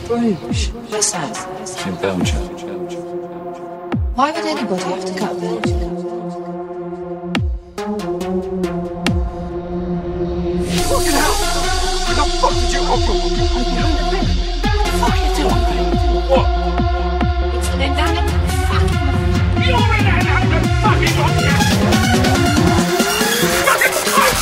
Bruges. Where's that? It's in Belgium. Why would anybody have to cut Belgium? Fucking hell! Where the fuck did you come from? I'm behind the brick. What the fuck are you doing, mate? What? It's an inanimate fucking... You're an inanimate fucking object! Fucking Christ!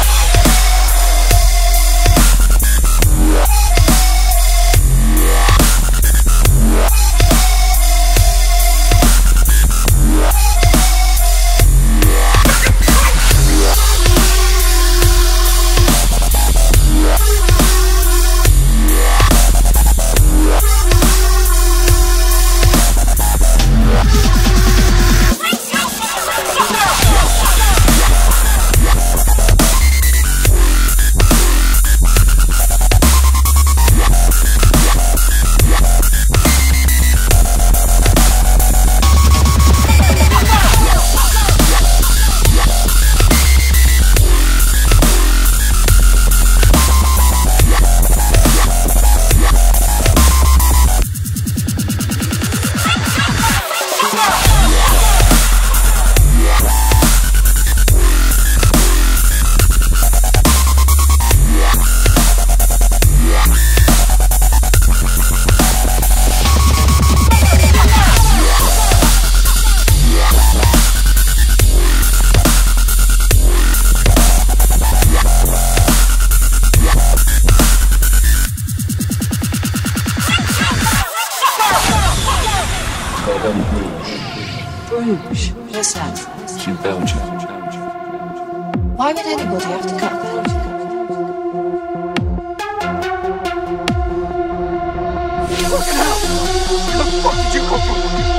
Bruges. Where's that? It's in Belgium. Why would anybody have to cut Belgium? Fucking hell! Where the fuck did you come from?